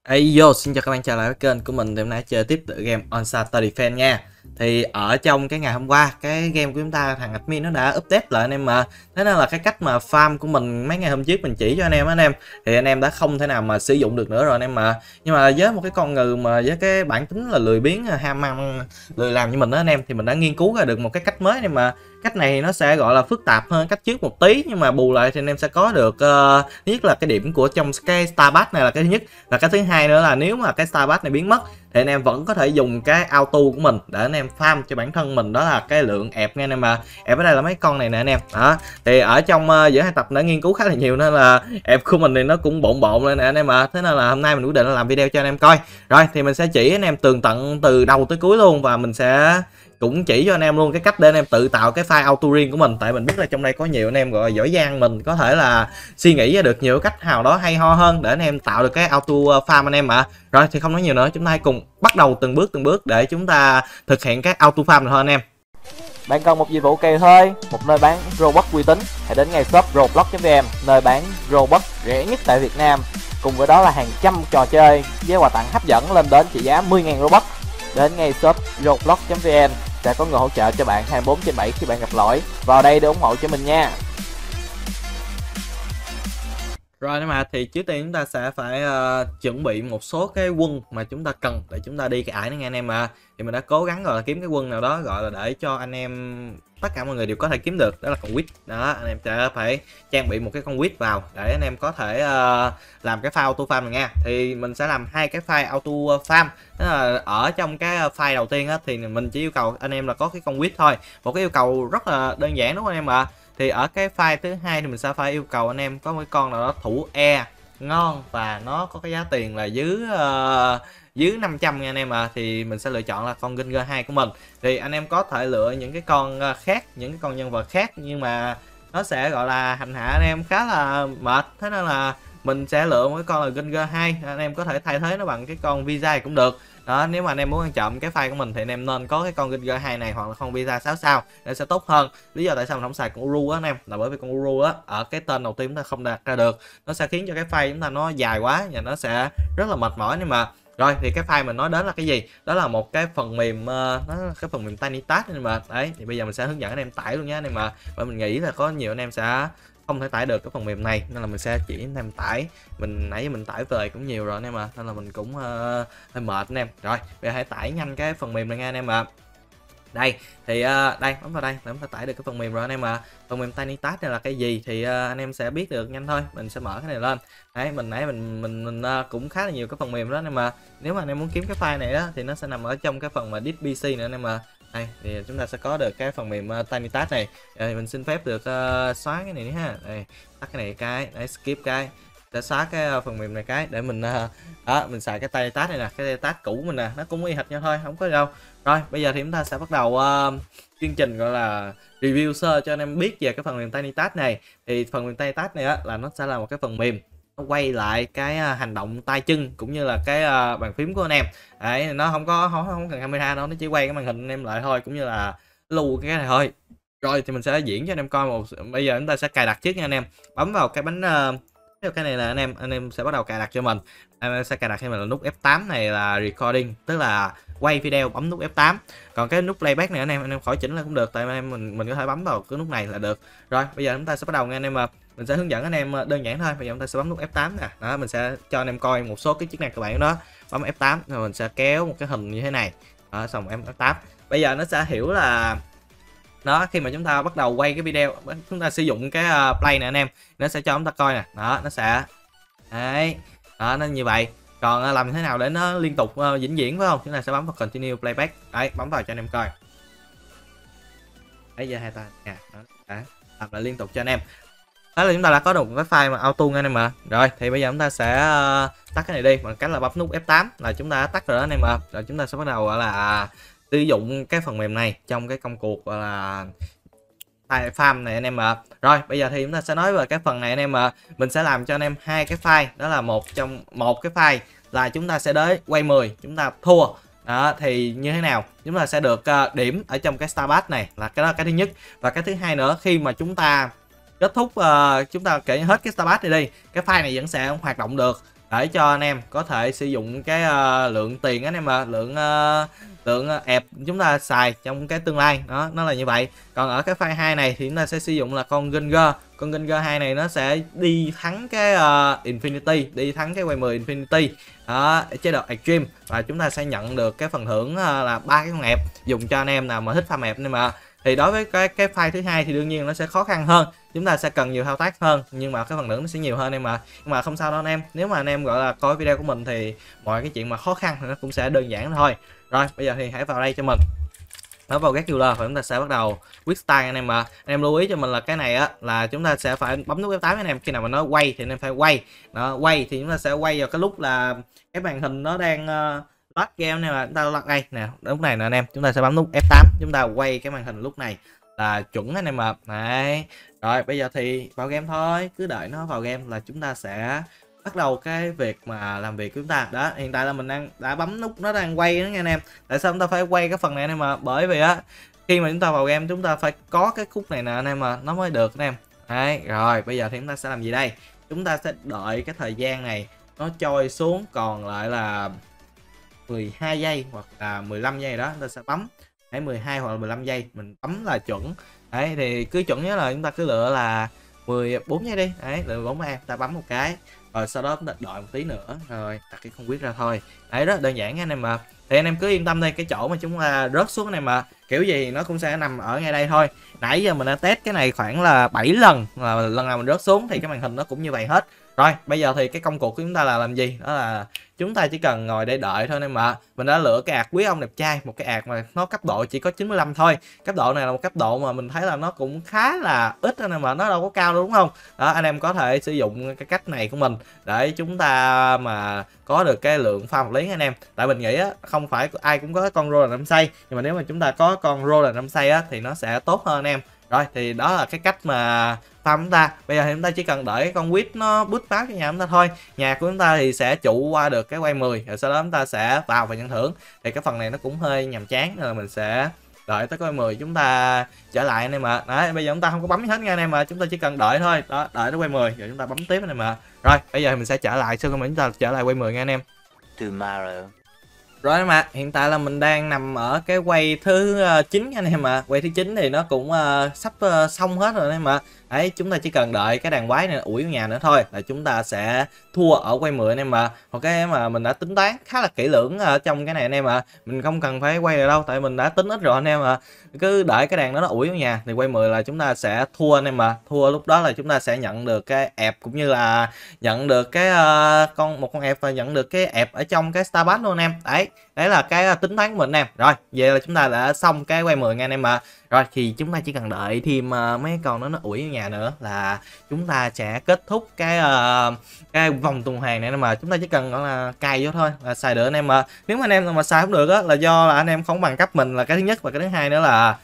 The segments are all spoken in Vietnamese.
Yo, xin chào các bạn trở lại với kênh của mình. Thì hôm nay chơi tiếp tựa game Onstar Defense nha. Thì ở trong cái ngày hôm qua, cái game của chúng ta thằng admin nó đã update lại anh em mà. Thế nên là cái cách mà farm của mình mấy ngày hôm trước mình chỉ cho anh em thì anh em đã không thể nào mà sử dụng được nữa rồi anh em mà. Nhưng mà với một cái con ngừ mà với cái bản tính là lười biếng, ham ăn, lười làm như mình đó anh em, thì mình đã nghiên cứu ra được một cái cách mới này mà. Cách này thì nó sẽ gọi là phức tạp hơn cách trước một tí, nhưng mà bù lại thì anh em sẽ có được thứ nhất là cái điểm của trong cái Star Pass này là cái thứ nhất, và cái thứ hai nữa là nếu mà cái Star Pass này biến mất thì anh em vẫn có thể dùng cái auto của mình để anh em farm cho bản thân mình, đó là cái lượng ẹp nha anh em. Mà ẹp ở đây là mấy con này nè anh em đó. Thì ở trong giữa hai tập đã nghiên cứu khá là nhiều nên là ẹp của mình thì nó cũng bộn bộn lên nè anh em. Thế nên là hôm nay mình quyết định là làm video cho anh em coi. Rồi thì mình sẽ chỉ anh em tường tận từ đầu tới cuối luôn, và mình sẽ cũng chỉ cho anh em luôn cái cách để anh em tự tạo cái file auto riêng của mình. Tại mình biết là trong đây có nhiều anh em gọi là giỏi giang, mình có thể là suy nghĩ ra được nhiều cách nào đó hay ho hơn để anh em tạo được cái auto farm anh em ạ. Rồi thì không nói nhiều nữa, chúng ta hãy cùng bắt đầu từng bước để chúng ta thực hiện cái auto farm này thôi anh em. Bạn cần một dịch vụ kèo thôi, một nơi bán Robux uy tín, hãy đến ngay shop roblox.vn, nơi bán Robux rẻ nhất tại Việt Nam. Cùng với đó là hàng trăm trò chơi với quà tặng hấp dẫn lên đến trị giá 10.000 Robux. Đến ngay shop roblox.vn sẽ có người hỗ trợ cho bạn 24/7 khi bạn gặp lỗi. Vào đây để ủng hộ cho mình nha. Rồi nhưng mà thì trước tiên chúng ta sẽ phải chuẩn bị một số cái quân mà chúng ta cần để chúng ta đi cái ải này nghe anh em. Thì mình đã cố gắng gọi là kiếm cái quân nào đó gọi là để cho anh em tất cả mọi người đều có thể kiếm được, đó là con quýt đó. Anh em sẽ phải trang bị một cái con quýt vào để anh em có thể làm cái file auto farm này nha. Thì mình sẽ làm hai cái file auto farm. Đó là ở trong cái file đầu tiên á, thì mình chỉ yêu cầu anh em là có cái con quýt thôi, một cái yêu cầu rất là đơn giản đúng không anh em ạ. Thì ở cái file thứ hai thì mình sẽ phải yêu cầu anh em có một cái con nào đó thủ E ngon và nó có cái giá tiền là dưới 500 nha anh em. Thì mình sẽ lựa chọn là con Ginger 2 của mình. Thì anh em có thể lựa những cái con khác, những cái con nhân vật khác, nhưng mà nó sẽ gọi là hành hạ anh em khá là mệt. Thế nên là mình sẽ lựa một cái con là Ginger 2. Anh em có thể thay thế nó bằng cái con Visa cũng được. Đó, nếu mà anh em muốn ăn trộm cái file của mình thì anh em nên có cái con Ginger 2 này hoặc là con Visa 6 sao để sẽ tốt hơn. Lý do tại sao mình không xài con Uru á anh em là bởi vì con Uru á ở cái tên đầu tiên chúng ta không đặt ra được, nó sẽ khiến cho cái file chúng ta nó dài quá và nó sẽ rất là mệt mỏi. Nhưng mà rồi thì cái file mình nói đến là cái gì, đó là một cái phần mềm nó cái phần mềm Tiny Task nên mà đấy. Thì bây giờ mình sẽ hướng dẫn anh em tải luôn nhé anh em. Bởi mình nghĩ là có nhiều anh em sẽ không thể tải được cái phần mềm này nên là mình sẽ chỉ anh em tải. Nãy mình tải về cũng nhiều rồi anh em nên là mình cũng hơi mệt anh em. Rồi bây giờ hãy tải nhanh cái phần mềm này nha anh em Đây thì đây bấm vào đây để chúng ta tải được cái phần mềm rồi anh em Phần mềm Tiny Task này là cái gì thì anh em sẽ biết được nhanh thôi. Mình sẽ mở cái này lên. Đấy, nãy mình cũng khá là nhiều cái phần mềm đó anh em nếu mà anh em muốn kiếm cái file này đó thì nó sẽ nằm ở trong cái phần mà disk PC nữa anh em Đây thì chúng ta sẽ có được cái phần mềm Tiny Task này. Mình xin phép được xóa cái này nữa ha. Đây, tắt cái này cái, đấy, skip cái, sẽ xóa cái phần mềm này cái để mình mình xài cái Tiny Task này nè. Cái Task cũ mình nè, nó cũng y hệt nhau thôi, không có gì đâu. Rồi bây giờ thì chúng ta sẽ bắt đầu chương trình gọi là review sơ cho anh em biết về cái phần mềm Tiny Task này. Thì phần mềm Tiny Task này á, là nó sẽ là một cái phần mềm nó quay lại cái hành động tay chân cũng như là cái bàn phím của anh em. Đấy, nó không cần camera đâu, nó chỉ quay cái màn hình anh em lại thôi, cũng như là lưu cái này thôi. Rồi thì mình sẽ diễn cho anh em coi bây giờ chúng ta sẽ cài đặt trước nha anh em. Bấm vào cái bánh cái này là anh em sẽ bắt đầu cài đặt cho mình. Em sẽ cài đặt cho mình là nút F8 này là recording, tức là quay video, bấm nút F8. Còn cái nút playback này anh em khỏi chỉnh lại cũng được, tại mình có thể bấm vào cái nút này là được. Rồi bây giờ chúng ta sẽ bắt đầu nha anh em mình sẽ hướng dẫn anh em đơn giản thôi. Bây giờ chúng ta sẽ bấm nút F8 nè. Đó, mình sẽ cho anh em coi một số cái chức năng cơ bản đó. Bấm F8 rồi mình sẽ kéo một cái hình như thế này. Đó, xong em F8. Bây giờ nó sẽ hiểu là đó, khi mà chúng ta bắt đầu quay cái video, chúng ta sử dụng cái play này anh em, nó sẽ cho chúng ta coi nè. Đó, nó sẽ đấy, đó, nó như vậy. Còn làm thế nào để nó liên tục vĩnh viễn phải không, chúng ta sẽ bấm vào continue playback. Đấy, bấm vào cho anh em coi. Đấy, giờ hai ta nè, đó, làm lại liên tục cho anh em. Đó là chúng ta đã có được một cái file mà auto nha anh em Rồi thì bây giờ chúng ta sẽ tắt cái này đi bằng cách là bấm nút F8 là chúng ta đã tắt rồi đó anh em Rồi chúng ta sẽ bắt đầu gọi là sử dụng cái phần mềm này trong cái công cuộc gọi là farm này anh em Rồi bây giờ thì chúng ta sẽ nói về cái phần này anh em mình sẽ làm cho anh em hai cái file, đó là một cái file là chúng ta sẽ đến quay 10 chúng ta thua. Đó, thì như thế nào chúng ta sẽ được điểm ở trong cái Star Pass này, là cái đó là cái thứ nhất. Và cái thứ hai nữa, khi mà chúng ta kết thúc chúng ta kể hết cái Star Pass này đi, cái file này vẫn sẽ hoạt động được. để cho anh em có thể sử dụng cái lượng tiền anh em lượng ẹp chúng ta xài trong cái tương lai đó, nó là như vậy. Còn ở cái file 2 này thì chúng ta sẽ sử dụng là con Ginger 2 này nó sẽ đi thắng cái Infinity, đi thắng cái quay 10 Infinity đó, chế độ Extreme, và chúng ta sẽ nhận được cái phần thưởng là 3 cái con ẹp dùng cho anh em nào mà thích farm ẹp. Nhưng mà thì đối với cái file thứ hai thì đương nhiên nó sẽ khó khăn hơn, chúng ta sẽ cần nhiều thao tác hơn, nhưng mà cái phần thưởng nó sẽ nhiều hơn em mà. Nhưng mà không sao đâu anh em, nếu mà anh em gọi là coi video của mình thì mọi cái chuyện mà khó khăn thì nó cũng sẽ đơn giản thôi. Rồi bây giờ thì hãy vào đây cho mình, nó vào Get Killer và chúng ta sẽ bắt đầu Quick Start anh em. Mà anh em lưu ý cho mình là cái này á là chúng ta sẽ phải bấm nút F8 anh em, khi nào mà nó quay thì anh em phải quay, nó quay thì chúng ta sẽ quay vào cái lúc là cái màn hình nó đang load game này, mà chúng ta load đây nè, lúc này nè anh em, chúng ta sẽ bấm nút F8, chúng ta quay cái màn hình lúc này là chuẩn anh em. Mà đấy, rồi bây giờ thì vào game thôi, cứ đợi nó vào game là chúng ta sẽ bắt đầu cái việc mà làm việc của chúng ta. Đó, hiện tại là mình đã bấm nút nó đang quay đó nha anh em. Tại sao chúng ta phải quay cái phần này anh em? Mà bởi vì á khi mà chúng ta vào game chúng ta phải có cái khúc này nè anh em, mà nó mới được anh em. Đấy, rồi bây giờ thì chúng ta sẽ làm gì đây? Chúng ta sẽ đợi cái thời gian này nó trôi xuống còn lại là 12 giây hoặc là 15 giây đó, chúng ta sẽ bấm 12 hoặc là 15 giây mình bấm là chuẩn. Đấy thì cứ chuẩn nhớ là chúng ta cứ lựa là 14 giây đi. Đấy, lựa 4 em ta bấm một cái, rồi sau đó chúng ta đợi một tí nữa rồi đặt cái con quyết ra thôi. Đấy, rất đơn giản anh em mà. Thì anh em cứ yên tâm đây, cái chỗ mà chúng ta rớt xuống anh em mà kiểu gì nó cũng sẽ nằm ở ngay đây thôi. Nãy giờ mình đã test cái này khoảng là 7 lần, là lần nào mình rớt xuống thì cái màn hình nó cũng như vậy hết. Rồi bây giờ thì cái công cuộc của chúng ta là làm gì? Đó là chúng ta chỉ cần ngồi để đợi thôi em mà. Mình đã lựa cái ạc quý ông đẹp trai, một cái ạc mà nó cấp độ chỉ có 95 thôi. Cấp độ này là một cấp độ mà mình thấy là nó cũng khá là ít anh em, mà nó đâu có cao đâu đúng không? Đó, anh em có thể sử dụng cái cách này của mình để chúng ta mà có được cái lượng farm hợp lý anh em. Tại mình nghĩ á, không phải ai cũng có con Roland 5 xây, nhưng mà nếu mà chúng ta có con Roland 5 xây á thì nó sẽ tốt hơn anh em. Rồi thì đó là cái cách mà farm chúng ta. Bây giờ thì chúng ta chỉ cần đợi con quýt nó boost báo cho nhà chúng ta thôi. Nhà của chúng ta thì sẽ trụ qua được cái quay 10, rồi sau đó chúng ta sẽ vào và nhận thưởng. Thì cái phần này nó cũng hơi nhàm chán nên là mình sẽ đợi tới quay 10 chúng ta trở lại anh em ạ. Đấy, bây giờ chúng ta không có bấm gì hết nha anh em, mà chúng ta chỉ cần đợi thôi. Đó, đợi tới quay 10 rồi chúng ta bấm tiếp anh em ạ. Rồi bây giờ thì mình sẽ trở lại sau khi mà chúng ta trở lại quay 10 nha anh em. Tomorrow. Rồi mà hiện tại là mình đang nằm ở cái quay thứ 9 anh em ạ. Quay thứ 9 thì nó cũng sắp xong hết rồi anh em ạ. Đấy, chúng ta chỉ cần đợi cái đàn quái này ủi vào nhà nữa thôi là chúng ta sẽ thua ở quay 10 anh em ạ. Một cái mà mình đã tính toán khá là kỹ lưỡng ở trong cái này anh em ạ. Mình không cần phải quay rồi đâu, tại mình đã tính ít rồi anh em ạ. Cứ đợi cái đàn đó nó ủi vào nhà thì quay 10 là chúng ta sẽ thua anh em ạ. Thua lúc đó là chúng ta sẽ nhận được cái ẹp, cũng như là nhận được cái một con ẹp, và nhận được cái ẹp ở trong cái Star Pass luôn anh em. Đấy là cái tính toán của mình em. Rồi vậy là chúng ta đã xong cái quay 10 nha anh em ạ. Rồi thì chúng ta chỉ cần đợi thêm mấy con nó ủi vào nhà nữa là chúng ta sẽ kết thúc cái vòng tuần hoàn này, mà chúng ta chỉ cần gọi là cài vô thôi là xài được anh em. Mà nếu mà anh em mà xài không được á là do là anh em không bằng cấp mình là cái thứ nhất, và cái thứ hai nữa là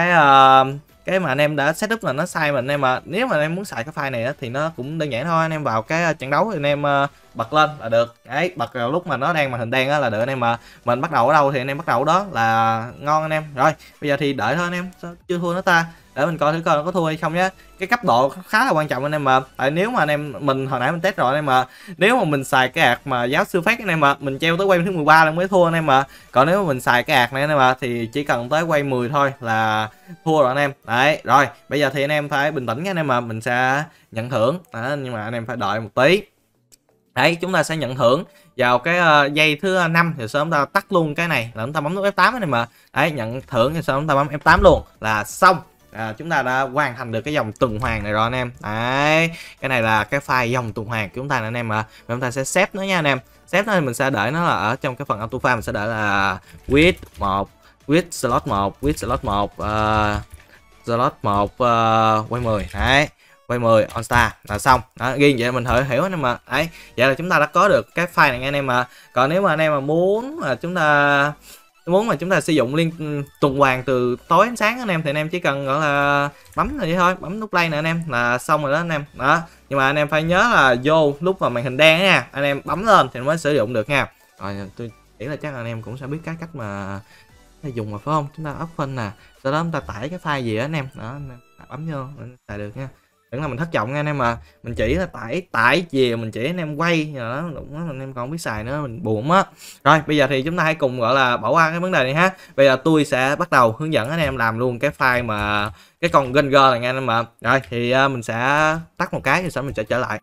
cái mà anh em đã setup là nó sai mình anh em. Mà nếu mà anh em muốn xài cái file này á thì nó cũng đơn giản thôi, anh em vào cái trận đấu thì anh em bật lên là được. Đấy, bật vào lúc mà nó đang màn hình đen á là được anh em. Mà mình bắt đầu ở đâu thì anh em bắt đầu ở đó là ngon anh em. Rồi bây giờ thì đợi thôi anh em, sao chưa thua nữa ta, để mình coi thử coi nó có thua hay không nhé. Cái cấp độ khá là quan trọng anh em mà. Tại nếu mà anh em mình hồi nãy mình test rồi anh em mà, nếu mà mình xài cái ạc mà giáo sư phát anh em mà, mình treo tới quay thứ 13 là mới thua anh em mà. Còn nếu mà mình xài cái ạc này anh em mà thì chỉ cần tới quay 10 thôi là thua rồi anh em. Đấy, rồi bây giờ thì anh em phải bình tĩnh nha anh em, mà mình sẽ nhận thưởng đó, nhưng mà anh em phải đợi một tí. Đấy, chúng ta sẽ nhận thưởng vào cái giây thứ 5 thì sau chúng ta tắt luôn cái này là chúng ta bấm nút F8 này mà. Đấy, nhận thưởng thì sau chúng ta bấm F8 luôn là xong. Chúng ta đã hoàn thành được cái dòng tuần hoàn này rồi anh em. Đấy, cái này là cái file dòng tuần hoàn của chúng ta nè anh em ạ. Chúng ta sẽ xếp nó nha anh em. Xếp nó thì mình sẽ đợi nó là ở trong cái phần auto file, mình sẽ đợi là with 1, with slot 1, with slot 1, slot 1 quay 10. Đấy, quay 10 on star là xong. Đó, ghi vậy mình hiểu anh em mà. Đấy, vậy là chúng ta đã có được cái file này nha anh em mà. Còn nếu mà anh em mà muốn mà chúng ta sử dụng liên tuần hoàn từ tối đến sáng anh em, thì anh em chỉ cần gọi là bấm này thôi, bấm nút play nè anh em là xong rồi đó anh em. Đó, nhưng mà anh em phải nhớ là vô lúc mà màn hình đen nha, anh em bấm lên thì mới sử dụng được nha. Rồi tôi nghĩ là chắc anh em cũng sẽ biết cái cách mà dùng mà phải không? Chúng ta open nè, sau đó chúng ta tải cái file gì đó anh em, đó anh em bấm vô xài được nha. đừng là mình thất vọng nha anh em. Mà mình chỉ là tải về mình chỉ anh em quay đó, đúng đó, anh em còn không biết xài nữa mình buồn á. Rồi bây giờ thì chúng ta hãy cùng gọi là bỏ qua cái vấn đề này ha. Bây giờ tôi sẽ bắt đầu hướng dẫn anh em làm luôn cái file mà cái con Genger này nha anh em. Mà rồi thì mình sẽ tắt một cái rồi sau mình sẽ trở lại.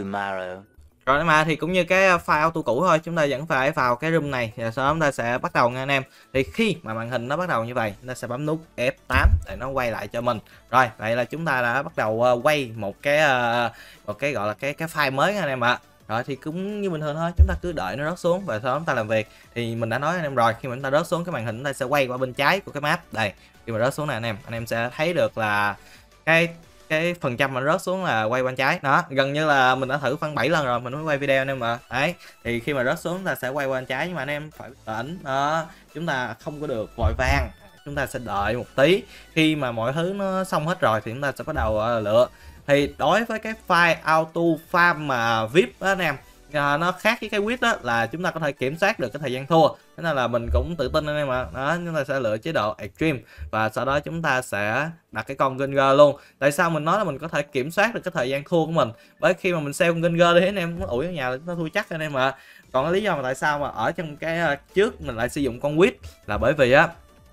Rồi mà thì cũng như cái file auto cũ thôi, chúng ta vẫn phải vào cái room này và sau đó chúng ta sẽ bắt đầu nha anh em. Thì khi mà màn hình nó bắt đầu như vậy, chúng ta sẽ bấm nút F8 để nó quay lại cho mình. Rồi, vậy là chúng ta đã bắt đầu quay một cái gọi là cái file mới nha anh em ạ. Rồi thì cũng như bình thường thôi, chúng ta cứ đợi nó rớt xuống và sau đó chúng ta làm việc. Thì mình đã nói anh em rồi, khi mà chúng ta rớt xuống cái màn hình chúng ta sẽ quay qua bên trái của cái map. Đây, khi mà rớt xuống này anh em sẽ thấy được là cái phần trăm mà rớt xuống là quay bên trái đó, gần như là mình đã thử khoảng 7 lần rồi mình mới quay video anh em. Mà đấy thì khi mà rớt xuống ta sẽ quay qua bên trái, nhưng mà anh em phải tỉnh đó, chúng ta không có được vội vàng, chúng ta sẽ đợi một tí. Khi mà mọi thứ nó xong hết rồi thì chúng ta sẽ bắt đầu lựa. Thì đối với cái file auto farm mà VIP đó anh em, nó khác với cái quýt đó là chúng ta có thể kiểm soát được cái thời gian thua, thế nên là mình cũng tự tin anh em ạ. Đó, chúng ta sẽ lựa chế độ extreme và sau đó chúng ta sẽ đặt cái con Genger luôn. Tại sao mình nói là mình có thể kiểm soát được cái thời gian thua của mình? Bởi khi mà mình sell con Genger đi anh em, nó ủi ở nhà nó thua chắc anh em ạ. Còn cái lý do mà tại sao mà ở trong cái trước mình lại sử dụng con quýt là bởi vì á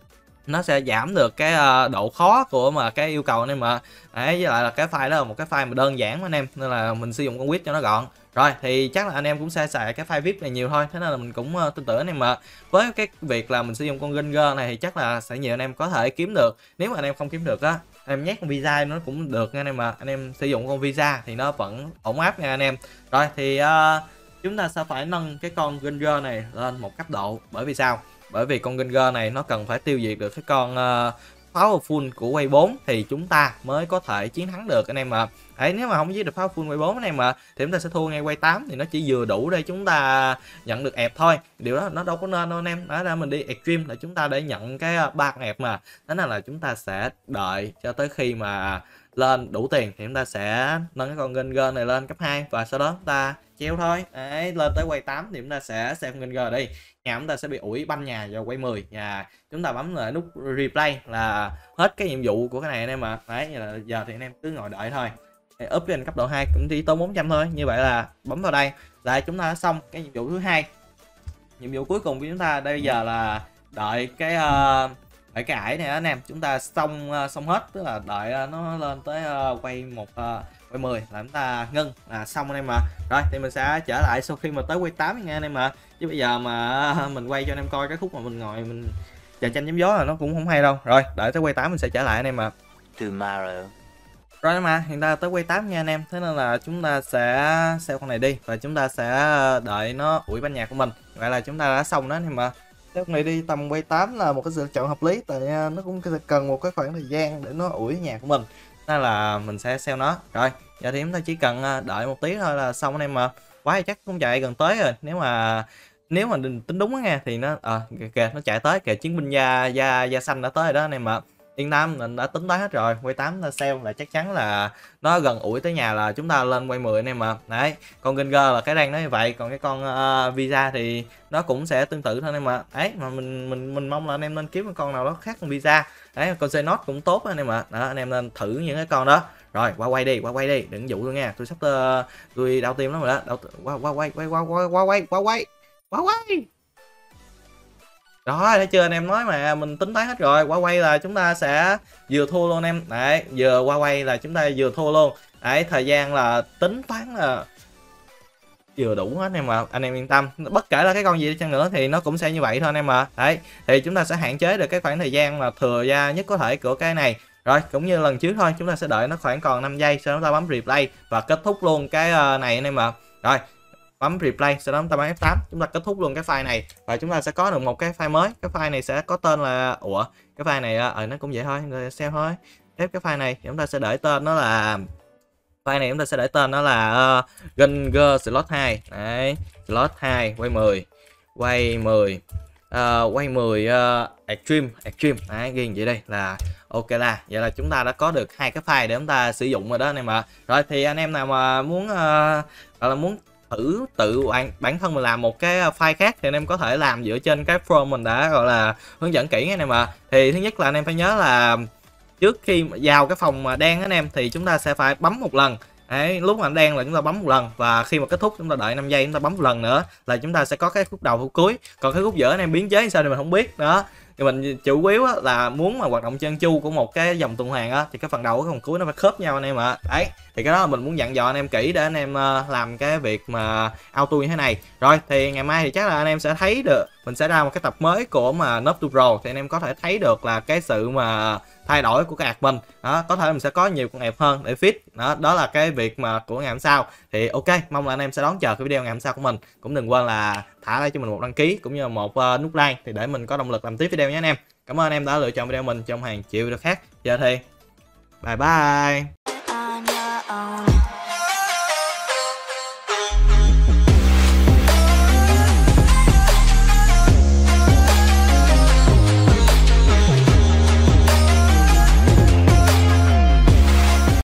nó sẽ giảm được cái độ khó của mà cái yêu cầu anh em mà. Đấy, với lại là cái file đó là một cái file mà đơn giản anh em, nên là mình sử dụng con quýt cho nó gọn. Rồi thì chắc là anh em cũng sẽ xài cái file VIP này nhiều thôi, thế nên là mình cũng tin tưởng anh em. Mà với cái việc là mình sử dụng con Genger này thì chắc là sẽ nhiều anh em có thể kiếm được. Nếu mà anh em không kiếm được á, anh em nhét con visa nó cũng được nha anh em. Mà anh em sử dụng con visa thì nó vẫn ổn áp nha anh em. Rồi thì chúng ta sẽ phải nâng cái con Genger này lên một cấp độ. Bởi vì sao? Bởi vì con Genger này nó cần phải tiêu diệt được cái con Powerful của Wave 4 thì chúng ta mới có thể chiến thắng được anh em. Mà đấy, nếu mà không giết được Powerful Wave 4 anh em mà thì chúng ta sẽ thua ngay Wave 8, thì nó chỉ vừa đủ để chúng ta nhận được ẹp thôi. Điều đó nó đâu có nên đâu anh em. Đó là mình đi extreme là chúng ta để nhận cái 3 ẹp mà. Thế nên là chúng ta sẽ đợi cho tới khi mà lên đủ tiền thì chúng ta sẽ nâng cái con Genger này lên cấp 2 và sau đó chúng ta treo thôi. Đấy, lên tới quay 8 thì chúng ta sẽ xem Genger đi. Nhà chúng ta sẽ bị ủi banh nhà vào quay 10 và chúng ta bấm lại nút replay là hết cái nhiệm vụ của cái này anh em. Mà đấy, là giờ thì anh em cứ ngồi đợi thôi. Up lên cấp độ 2 cũng chỉ tốn 400 thôi. Như vậy là bấm vào đây là chúng ta đã xong cái nhiệm vụ thứ hai. Nhiệm vụ cuối cùng của chúng ta đây giờ là đợi cái cái ải này anh em, chúng ta xong hết, tức là đợi nó lên tới quay 10 là chúng ta ngưng là xong anh em. Mà rồi thì mình sẽ trở lại sau khi mà tới quay 8 nha anh em. Mà chứ bây giờ mà mình quay cho anh em coi cái khúc mà mình ngồi mình chà chanh chém gió là nó cũng không hay đâu. Rồi đợi tới quay 8 mình sẽ trở lại anh em. Mà rồi mà hiện tại tới quay 8 nha anh em, thế nên là chúng ta sẽ sell con này đi và chúng ta sẽ đợi nó ủi bánh nhạc của mình. Vậy là chúng ta đã xong đó anh em. Mà sell con này đi tầm quay 8 là một cái sự chọn hợp lý, tại nó cũng cần một cái khoảng thời gian để nó ủi nhạc của mình, nên là mình sẽ sell nó. Rồi giờ thì chúng ta chỉ cần đợi một tí thôi là xong anh em. Mà quá chắc cũng chạy gần tới rồi. Nếu mà tính đúng nha thì nó kìa nó chạy tới kìa, chiến binh da xanh đã tới rồi đó anh em. Mà yên tâm, mình đã tính tới hết rồi. Quay 8 ta sell là chắc chắn là nó gần ủi tới nhà là chúng ta lên quay 10 anh em. Mà đấy, con Genger là cái rank nó như vậy, còn cái con visa thì nó cũng sẽ tương tự thôi anh em. Mà đấy, mà mình mong là anh em nên kiếm một con nào đó khác con visa. Đấy, con Xenos cũng tốt anh em. Mà đó, anh em nên thử những cái con đó. Rồi qua quay đi, đừng dụ luôn nha, tôi sắp tôi đau tim lắm rồi đó. Qua quay. Đó, thấy chưa anh em, nói mà mình tính toán hết rồi. Qua quay là chúng ta sẽ vừa thua luôn anh em. Đấy, vừa qua quay là chúng ta vừa thua luôn. Đấy, thời gian là tính toán là vừa đủ hết anh em. Mà anh em yên tâm, bất kể là cái con gì đi chăng nữa thì nó cũng sẽ như vậy thôi anh em. Mà đấy, thì chúng ta sẽ hạn chế được cái khoảng thời gian mà thừa ra nhất có thể của cái này. Rồi cũng như lần trước thôi, chúng ta sẽ đợi nó khoảng còn 5 giây, sau đó chúng ta bấm replay và kết thúc luôn cái này anh em. Mà rồi bấm replay, sau đó chúng ta bấm F8, chúng ta kết thúc luôn cái file này và chúng ta sẽ có được một cái file mới. Cái file này sẽ có tên là cái file này nó cũng vậy thôi, người xem thôi. Tiếp cái file này thì chúng ta sẽ để tên nó là Genger slot 2. Đấy, slot 2 quay 10 quay 10 extreme. Đấy, ghi vậy đây là ok. Là vậy là chúng ta đã có được hai cái file để chúng ta sử dụng rồi đó anh em ạ. Rồi thì anh em nào mà muốn muốn thử tự bản thân mình làm một cái file khác thì anh em có thể làm dựa trên cái form mình đã gọi là hướng dẫn kỹ anh em. Mà thì thứ nhất là anh em phải nhớ là trước khi mà vào cái phòng mà đen anh em thì chúng ta sẽ phải bấm một lần. Đấy, lúc mà đen là chúng ta bấm một lần, và khi mà kết thúc chúng ta đợi 5 giây chúng ta bấm một lần nữa là chúng ta sẽ có cái khúc đầu khúc cuối. Còn cái khúc giữa anh em biến chế sao thì mình không biết đó. Thì mình chủ yếu là muốn mà hoạt động trơn tru của một cái dòng tuần hoàn á thì cái phần đầu với phần cuối nó phải khớp nhau anh em ạ. Đấy, thì cái đó là mình muốn dặn dò anh em kỹ để anh em làm cái việc mà auto như thế này. Rồi thì ngày mai thì chắc là anh em sẽ thấy được mình sẽ ra một cái tập mới của mà Noob to Pro, thì anh em có thể thấy được là cái sự mà thay đổi của cái admin đó, có thể mình sẽ có nhiều con app hơn để fit đó. Đó là cái việc mà của ngày hôm sau. Thì ok, mong là anh em sẽ đón chờ cái video ngày hôm sau của mình. Cũng đừng quên là thả lại cho mình một đăng ký cũng như là một nút like thì để mình có động lực làm tiếp video nhé anh em. Cảm ơn anh em đã lựa chọn video mình trong hàng triệu video khác. Giờ thì bye bye.